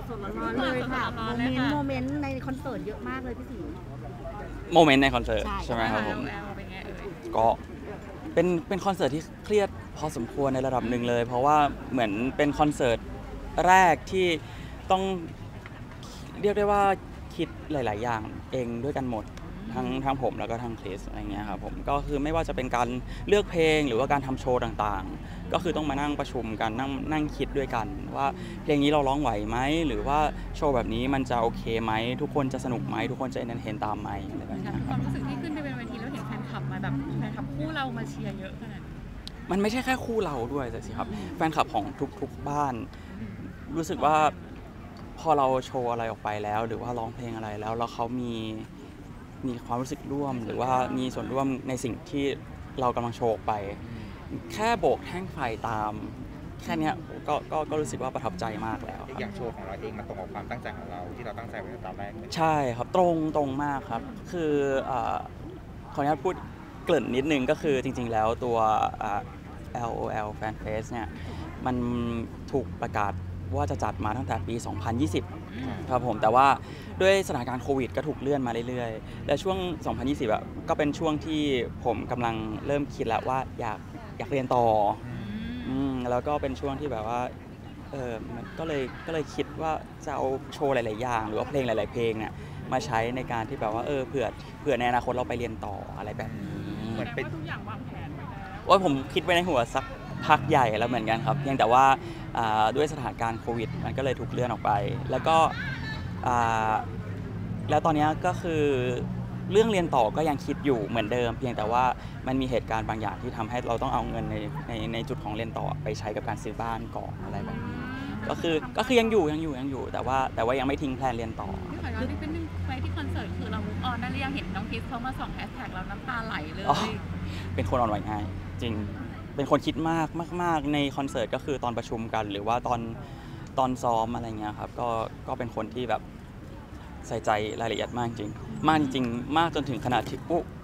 สดๆร้อนๆเลยค่ะโมเมนต์ในคอนเสิร์ตเยอะมากเลยพี่สิงห์โมเมนต์ในคอนเสิร์ตใช่ไหมครับผมเป็นไงเอ่ยก็เป็นคอนเสิร์ตที่เครียดพอสมควรในระดับหนึ่งเลยเพราะว่าเหมือนเป็นคอนเสิร์ตแรกที่ต้องเรียกได้ว่าคิดหลายๆอย่างเองด้วยกันหมดทั้งผมแล้วก็ทั้งคริสอะไรเงี้ยครับผมก็คือไม่ว่าจะเป็นการเลือกเพลงหรือว่าการทำโชว์ต่างๆก็คือต้องมานั่งประชุมกันนั่งคิดด้วยกันว่าเพลงนี้เราร้องไหวไหมหรือว่าโชว์แบบนี้มันจะโอเคไหมทุกคนจะสนุกไหมทุกคนจะเอนเตอร์เทนตามไหมอะไรแบบนี้คครับวามรู้สึกที่ขึ้นไปเป็นเวทีแล้วเห็นแฟนคลับมาแบบแฟนคลับคู่เรามาเชียร์เยอะขนาดนี้มันไม่ใช่แค่คู่เราด้วยสิครับแฟนคลับของทุกบ้านรู้สึกว่าพอเราโชว์อะไรออกไปแล้วหรือว่าร้องเพลงอะไรแล้วเขามีความรู้สึกร่วมหรือว่ามีส่วนร่วมในสิ่งที่เรากำลังโชว์ออกไปแค่โบกแท่งไฟตามแค่นี้ก็รู้สึกว่าประทับใจมากแล้วอย่างโชว์ของเราเองมันตรงกับความตั้งใจของเราที่เราตั้งใจไว้ในตอนแรกเลยใช่ครับตรงมากครับคือขออนุญาตพูดเกริ่นนิดนึงก็คือจริงๆแล้วตัว LOL Fan Fest เนี่ยมันถูกประกาศว่าจะจัดมาตั้งแต่ปี 2020 ครับผมแต่ว่าด้วยสถานการณ์โควิดก็ถูกเลื่อนมาเรื่อยๆและช่วง 2020 ก็เป็นช่วงที่ผมกำลังเริ่มคิดแล้วว่าอยากเรียนต่อแล้วก็เป็นช่วงที่แบบว่ามันก็เลยคิดว่าจะเอาโชว์หลายๆอย่างหรือว่าเพลงหลายๆเพลงเนี่ยมาใช้ในการที่แบบว่าเผื่อในอนาคตเราไปเรียนต่ออะไรแบบนี้เหมือนเป็นทุกอย่างวางแผนไว้แล้วว่าผมคิดไว้ในหัวสักพักใหญ่แล้วเหมือนกันครับเพียงแต่ว่าด้วยสถานการณ์โควิดมันก็เลยถูกเลื่อนออกไปแล้วก็แล้วตอนนี้ก็คือเรื่องเรียนต่อก็ยังคิดอยู่เหมือนเดิมเพียงแต่ว่ามันมีเหตุการณ์บางอย่างที่ทำให้เราต้องเอาเงินในจุดของเรียนต่อไปใช้กับการซื้อบ้านก่อนอะไรแบบนี้ก็คือยังอยู่แต่ว่ายังไม่ทิ้งแพลนเรียนต่อขอย้อนนิดนึงไปที่คอนเสิร์ตคือเรามุกออนได้หรือยังเห็นน้องพิษเขามาส่องแฮชแท็กเราน้ำตาไหลเลยเป็นคนอ่อนไหวง่ายจริงเป็นคนคิดมากในคอนเสิร์ตก็คือตอนประชุมกันหรือว่าตอนซ้อมอะไรเงี้ยครับก็เป็นคนที่แบบใส่ใจรายละเอียดมากจริงมากจนถึงขนาดที่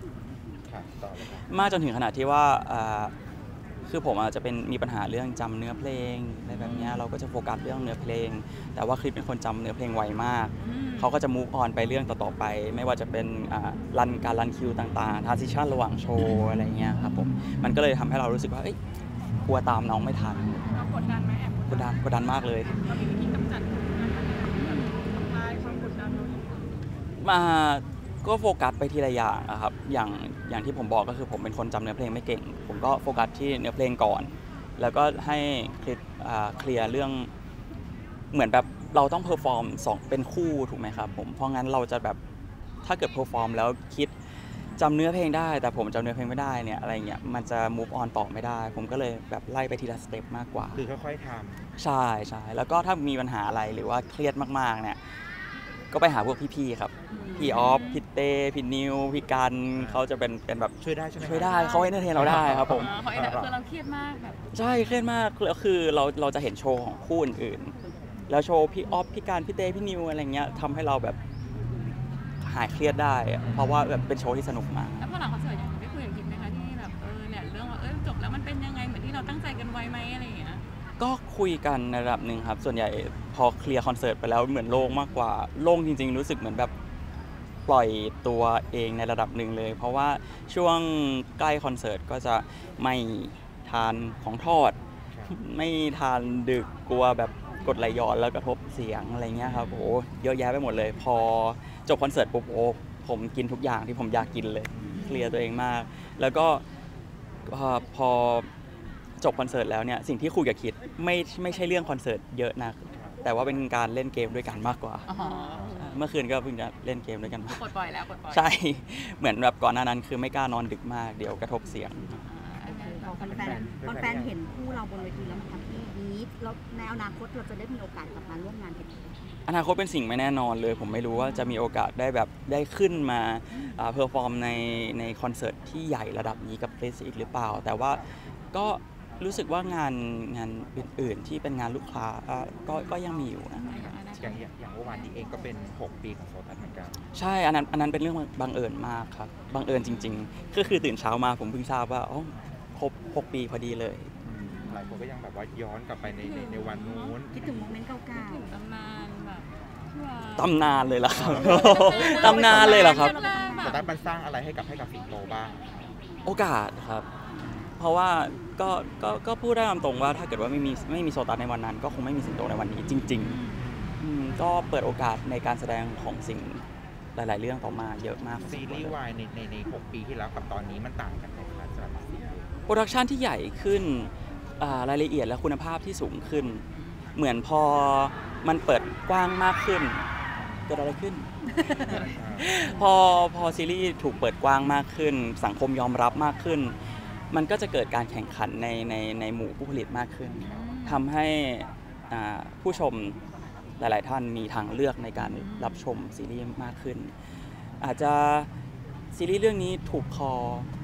มากจนถึงขนาดที่ว่าคือผมอาจจะมีปัญหาเรื่องจำเนื้อเพลงอะไรแบบนี้เราก็จะโฟกัสเรื่องเนื้อเพลงแต่ว่าคลิปเป็นคนจำเนื้อเพลงไวมากเขาก็จะ move on ไปเรื่องต่อๆไปไม่ว่าจะเป็นการรันคิวต่างๆ transition ระหว่างโชว์อะไรเงี้ยครับผมมันก็เลยทำให้เรารู้สึกว่ากลัวตามน้องไม่ทันกดดันไหมแอบกดดันมากเลยเรามีวิธีกำจัดคลายความกดดันมาก็โฟกัสไปทีละอย่างครับอย่างที่ผมบอกก็คือผมเป็นคนจำเนื้อเพลงไม่เก่งผมก็โฟกัสที่เนื้อเพลงก่อนแล้วก็ให้เคลียร์เรื่องเหมือนแบบเราต้องเพอร์ฟอร์ม2เป็นคู่ถูกไหมครับผมเพราะงั้นเราจะแบบถ้าเกิดเพอร์ฟอร์มแล้วคิดจำเนื้อเพลงได้แต่ผมจำเนื้อเพลงไม่ได้เนี่ยอะไรเงี้ยมันจะ move on ต่อไม่ได้ผมก็เลยแบบไล่ไปทีละสเต็ปมากกว่าคือค่อยๆทำใช่แล้วก็ถ้ามีปัญหาอะไรหรือว่าเครียดมากๆเนี่ยก็ไปหาพวกพี่ๆครับพี่ออฟพี่เต้พี่นิวพี่กันเขาจะเป็นแบบช่วยได้ใช่ไหมช่วยได้เขาเอนเตอร์เทนเราได้ครับผมคือเราเครียดมากแบบใช่เครียดมากแล้วคือเราจะเห็นโชว์ของคู่อื่นๆแล้วโชว์พี่ออฟพี่กันพี่เต้พี่นิวอะไรเงี้ยทำให้เราแบบหายเครียดได้เพราะว่าแบบเป็นโชว์ที่สนุกมากแล้วพอหลังคอนเสิร์ตยังได้คุยกับคิดไหมคะที่แบบเนี่ยเรื่องว่าจบแล้วมันเป็นยังไงเหมือนที่เราตั้งใจกันไว้ไหมอะไรอย่างเงี้ยก็คุยกันในระดับหนึ่งครับส่วนใหญ่พอเคลียร์คอนเสิร์ตไปแล้วเหมือนโล่งมากกว่าโล่งจริงๆรู้สึกเหมือนแบบปล่อยตัวเองในระดับหนึ่งเลยเพราะว่าช่วงใกล้คอนเสิร์ตก็จะไม่ทานของทอดไม่ทานดึกกลัวแบบกดไหลย้อนแล้วกระทบเสียงอะไรเงี้ยครับโอ้เยอะแยะไปหมดเลยพอจบคอนเสิร์ตปุ๊บโอ้ผมกินทุกอย่างที่ผมอยากกินเลยเคลียร์ตัวเองมากแล้วก็พอจบคอนเสิร์ตแล้วเนี่ยสิ่งที่คุยกับคิดไม่ใช่เรื่องคอนเสิร์ตเยอะนะแต่ว่าเป็นการเล่นเกมด้วยกันมากกว่าเมื่อคืนก็เพิ่งจะเล่นเกมด้วยกันปล่อยแล้วใช่เหมือนแบบก่อนหน้านั้นคือไม่กล้านอนดึกมากเดี๋ยวกระทบเสียงแฟนเห็นคู่เราบนเวทีแล้วมันทำให้นี้แล้วในอนาคตเราจะได้มีโอกาสกลับมาร่วมงานกันอนาคตเป็นสิ่งไม่แน่นอนเลยผมไม่รู้ว่าจะมีโอกาสได้ขึ้นมาเพอร์ฟอร์มในคอนเสิร์ตที่ใหญ่ระดับนี้กับเฟสอีกหรือเปล่าแต่ว่าก็รู้สึกว่างานอื่นๆที่เป็นงานลูกค้าก็ยังมีอยู่นะอย่างเมื่อวานนี้เองก็เป็น6ปีของโซตัสเหมือนกันใช่อันนั้นเป็นเรื่องบังเอิญมากครับบังเอิญจริงๆคือตื่นเช้ามาผมเพิ่งทราบว่าครบ6 ปีพอดีเลยหลายคนก็ยังแบบว่าย้อนกลับไปในวันนู้นคิดถึงโมเมนต์เก่าถึงตำนานแบบที่ว่าตำนานเลยเหรอครับ ตำนานเลยเหรอครับแต่ได้มันสร้างอะไรให้กับสิงโตบ้างโอกาสครับ เพราะว่าก็พูดได้ตามตรงว่าถ้าเกิดว่าไม่มีโซตัสในวันนั้น ก็คงไม่มีสิงโตในวันนี้จริงก็เปิดโอกาสในการแสดงของสิ่งหลาย ๆ เรื่องต่อมาเยอะมากซีรีส์วายใน6 ปีที่แล้วกับตอนนี้มันต่างกันไหมครับสำหรับซีรีส์โปรดักชันที่ใหญ่ขึ้นรายละเอียดและคุณภาพที่สูงขึ้น เหมือนพอมันเปิดกว้างมากขึ้นเกิดอะไรขึ้น พอซีรีส์ถูกเปิดกว้างมากขึ้น สังคมยอมรับมากขึ้น มันก็จะเกิดการแข่งขันในหมู่ผู้ผลิตมากขึ้นทำให้ผู้ชมหลาย ๆ ท่านมีทางเลือกในการรับชมซีรีส์มากขึ้น อาจจะซีรีส์เรื่องนี้ถูกคอ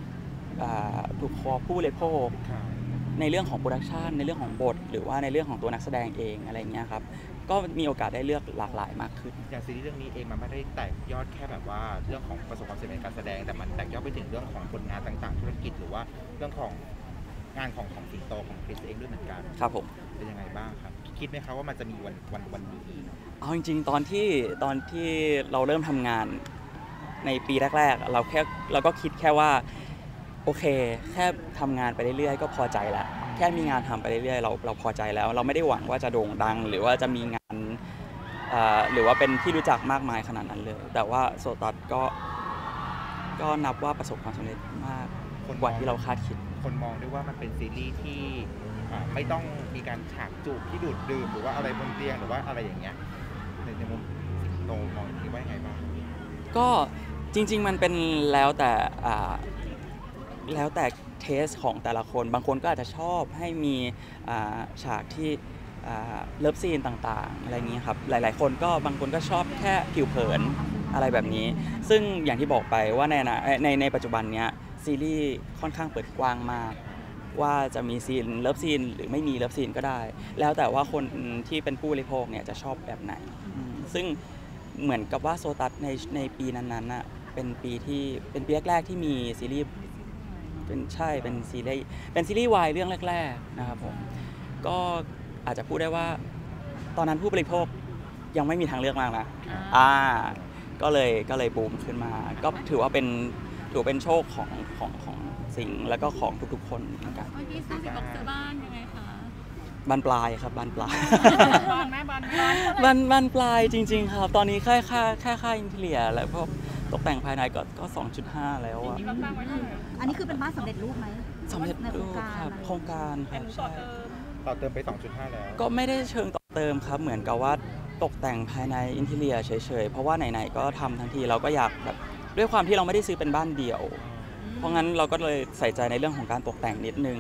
ผู้บริโภคในเรื่องของโปรดักชันในเรื่องของบทหรือว่าในเรื่องของตัวนักแสดงเองอะไรเงี้ยครับก็มีโอกาสได้เลือกหลากหลายมากขึ้นอย่างซีรีส์เรื่องนี้เองมันไม่ได้แตกยอดแค่แบบว่าเรื่องของประสบความสำเร็จในการแสดงแต่มันแตกยอดไปถึงเรื่องของผลงานต่างๆธุรกิจหรือว่าเรื่องของงานของสิงโตของคริสเองด้วยเหมือนกันครับผมเป็นยังไงบ้างครับคิดไหมครับว่ามันจะมีวันนี้อีกเอาจริงๆตอนที่เราเริ่มทำงานในปีแรกๆเราก็คิดแค่ว่าโอเคแค่ทำงานไปเรื่อยๆก็พอใจแล้วแค่มีงานทำไปเรื่อยๆเราพอใจแล้วเราไม่ได้หวังว่าจะโด่งดังหรือว่าจะมีงานหรือว่าเป็นที่รู้จักมากมายขนาดนั้นเลยแต่ว่าโซตัสก็นับว่าประสบความสำเร็จมากกว่าที่เราคาดคิดคนมองด้วยว่ามันเป็นซีรีส์ที่ไม่ต้องมีการฉากจูบที่ดูดดื่มหรือว่าอะไรบนเตียงหรือว่าอะไรอย่างเงี้ยในมุมสิงโตมองคิดว่ายังไงบ้างก็จริงๆมันเป็นแล้วแต่เทสของแต่ละคนบางคนก็อาจจะชอบให้มีฉากที่เลิฟซีนต่างๆอะไรอย่างนี้ครับหลายๆคนก็บางคนก็ชอบแค่ผิวเผินอะไรแบบนี้ซึ่งอย่างที่บอกไปว่าในปัจจุบันเนี้ยซีรีส์ค่อนข้างเปิดกว้างมากว่าจะมีซีนเลิฟซีนหรือไม่มีเลิฟซีนก็ได้แล้วแต่ว่าคนที่เป็นผู้บริโภคเนี่ยจะชอบแบบไหนซึ่งเหมือนกับว่าโซตัสในปีนั้นๆน่ะเป็นปีแรกๆที่มีซีรีส์เป็นซีรีส์วายเรื่องแรกๆนะครับผมก็อาจจะพูดได้ว่าตอนนั้นผู้บริโภคยังไม่มีทางเลือกมากนะก็เลยบูมขึ้นมาก็ถือว่าเป็นโชคของสิงห์แล้วก็ของทุกๆคนเหมือนกันเมื่อกี้ซื้อสิบอกซื้อบ้านยังไงคะบานปลายครับบานปลายบ้านแม่บ้านบานปลายจริงๆครับตอนนี้แค่ค่าอินทีเรียแล้วพวกตกแต่งภายในก็ 2.5 แล้วอะที่บ้านไว้เท่าไหร่อันนี้คือเป็นบ้านสำเร็จรูปไหมสำเร็จในโครูรงปการครับโครงการครับใช่ต่อเติมไป 2.5 แล้วก็ไม่ได้เชิงต่อเติมครับเหมือนกับว่าตกแต่งภายในอินทีเรียเฉยๆเพราะว่าไหนๆก็ทำทั้งทีเราก็อยากแบบด้วยความที่เราไม่ได้ซื้อเป็นบ้านเดี่ยวเพราะงั้นเราก็เลยใส่ใจในเรื่องของการตกแต่งนิดนึง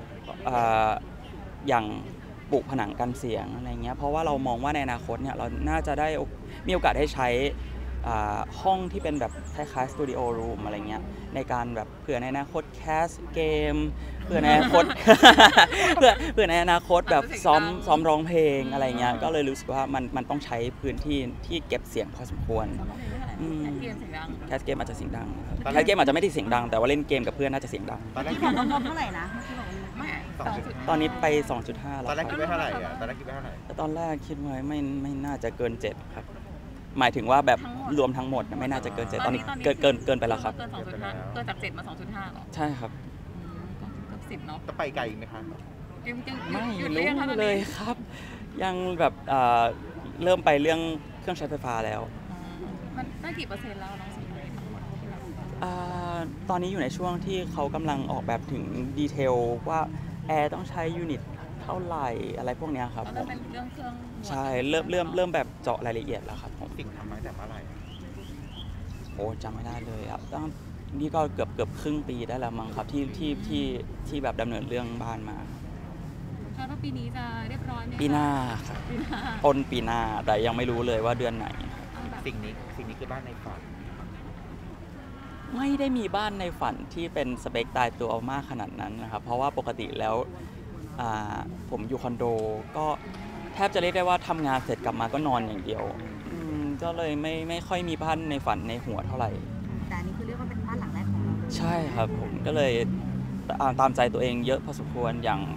อย่างปลูกผนังกันเสียงอะไรเงี้ยเพราะว่าเรามองว่าในอนาคตเนี่ยเราน่าจะได้มีโอกาสได้ใช้ห้องที่เป็นแบบคล้ายๆสตูดิโอรูมอะไรเงี้ยในการแบบเผื่อในอนาคตแคสเกมเผื่อในอนาคต เผื่อในอนาคตแบบซ้อมร้องเพลงอะไรเงี้ยก็เลยรู้สึกว่ามันต้องใช้พื้นที่ที่เก็บเสียงพอสมควรเกมเสียงดังแคสเกมอาจจะเสียงดังแคสเกมอาจจะไม่ได้เสียงดังแต่ว่าเล่นเกมกับเพื่อนน่าจะเสียงดังตอนแรกที่ของงบเท่าไหร่นะเมื่อกี้บอกว่าไม่ตอนนี้ไป 2.5 แล้วตอนแรกคิดไว้เท่าไหร่อ่ะตอนแรกคิดไว้เท่าไหร่แต่ตอนแรกคิดไว้ไม่น่าจะเกิน 7 ครับ หมายถึงว่าแบบรวมทั้งหมดไม่น่าจะเกิน 7 ตอนนี้เกินไปแล้วครับเกิน 2.5 เกินจาก 7 มา 2.5 หรอใช่ครับเกือบ10 เนาะจะไปไกลอีกไหมคะยังไม่หยุดรู้เรียกคะตอนเลนี้ยครับ ยังแบบเริ่มไปเรื่องเครื่องใช้ไฟฟ้าแล้วมันได้กี่เปอร์เซ็นต์แล้วน้องสิงห์ทั้งหมดที่แบบตอนนี้อยู่ในช่วงที่เขากำลังออกแบบถึงดีเทลว่าแอร์ต้องใช้ยูนิตเท่าไหร่อะไรพวกเนี้ยครับแล้วเป็นเรื่องเครื่องใช่เริ่มแบบเจาะรายละเอียดแล้วครับผมสิ่งทำมาแต่เมื่อไหร่โอ้จำไม่ได้เลยครับตั้งนี่ก็เกือบครึ่งปีได้แล้วมั้งครับที่แบบดำเนินเรื่องบ้านมาคาดว่าปีนี้จะเรียบร้อยไหมคะปีหน้าครับปีหน้าต้นปีหน้าแต่ยังไม่รู้เลยว่าเดือนไหนเอาแบบสิ่งนี้คือบ้านในฝันไม่ได้มีบ้านในฝันที่เป็นสเปคตายตัวมากขนาดนั้นนะครับเพราะว่าปกติแล้วผมอยู่คอนโดก็แทบจะเรียกได้ว่าทำงานเสร็จกลับมาก็นอนอย่างเดียวก็เลยไม่ค่อยมีบ้านในฝันในหัวเท่าไหร่แต่อันนี้คือเรียกว่าเป็นบ้านหลังแรกของเราใช่ครับผมก็เลยตามใจตัวเองเยอะพอสมควรอย่าง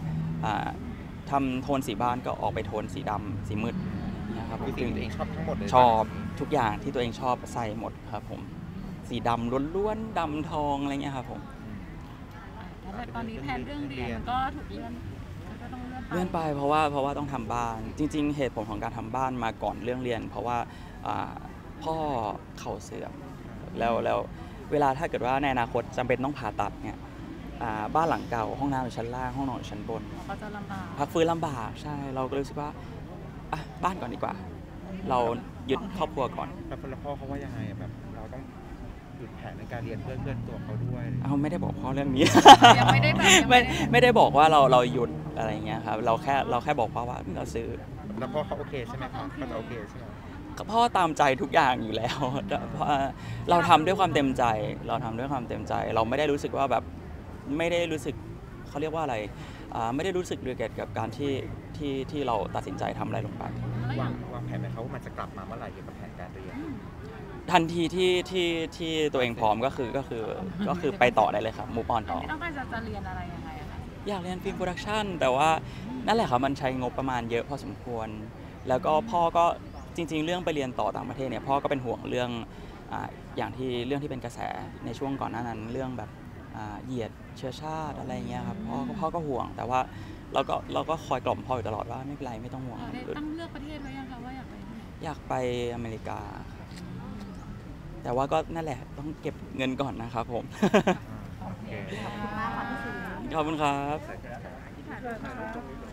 อ่าทำโทนสีบ้านก็ออกไปโทนสีดำสีมืดนะครับคือสิ่งที่ตัวเองชอบทั้งหมดเลยชอบทุกอย่างที่ตัวเองชอบใส่หมดครับผมสีดำล้วนๆดำทองอะไรเงี้ยครับผมแต่ตอนนี้แผนเรื่องเรียนก็ถูกเลื่อนก็ต้องเลื่อนไปเลื่อนไปเพราะว่าต้องทำบ้านจริง ๆ เหตุผลของการทำบ้านมาก่อนเรื่องเรียน เพราะว่าพ่อเข่าเสื่อมแล้วเวลาถ้าเกิดว่าในอนาคตจำเป็นต้องผ่าตัดเนี่ยบ้านหลังเก่าห้องน้ำอยู่ชั้นล่างห้องนอนอยู่ชั้นบนก็จะลำบากพักฟื้นลำบากใช่เราก็รู้สึกว่าบ้านก่อนดีกว่า เรายึดครอบครัวก่อนแล้วพ่อเขาว่ายังไงแบบเราต้องหยุดแผนในการเรียนเพื่อนตัวเขาด้วยไม่ได้บอกพ่อเรื่องนี้ยังไม่ได้แบบยังไม่ได้บอกว่าเราหยุดอะไรเงี้ยครับเราแค่บอกพ่อว่าเราซื้อแล้วพ่อเขาโอเคใช่ไหมครับเขาจะโอเคใช่ไหมพ่อตามใจทุกอย่างอยู่แล้ว เราทำด้วยความเต็มใจ เราไม่ได้รู้สึกว่าแบบไม่ได้รู้สึกเขาเรียกว่าอะไรไม่ได้รู้สึกเกี่ยวกับการที่เราตัดสินใจทำอะไรลงไปวางแผนไหมเขาว่ามันจะกลับมาเมื่อไหร่เกี่ยวกับแผนการเรียนทันทีที่ตัวเองพร้อมก็คือไปต่อได้เลยครับมูฟออนต่อต้องการจะเรียนอะไรยังไงอะคะอยากเรียนฟิล์มโปรดักชันแต่ว่านั่นแหละครับมันใช้งบประมาณเยอะพอสมควร แล้วก็พ่อก็จริง ๆ เรื่องไปเรียนต่อต่างประเทศเนี่ยพ่อก็เป็นห่วงเรื่องอย่างที่เรื่องที่เป็นกระแสในช่วงก่อนหน้านั้นเรื่องแบบเหยียดเชื้อชาติอะไรเงี้ยครับพ่อก็ห่วงแต่ว่าเราก็คอยกล่อมพ่ออยู่ตลอดว่าไม่เป็นไรไม่ต้องห่วงได้ตั้งเลือกประเทศไว้ยังคะว่าอยากไปที่ไหนอยากไปอเมริกาครับแต่ว่าก็นั่นแหละต้องเก็บเงินก่อนนะครับผมโอเคขอบคุณมากค่ะพี่สุขอบคุณครับใส่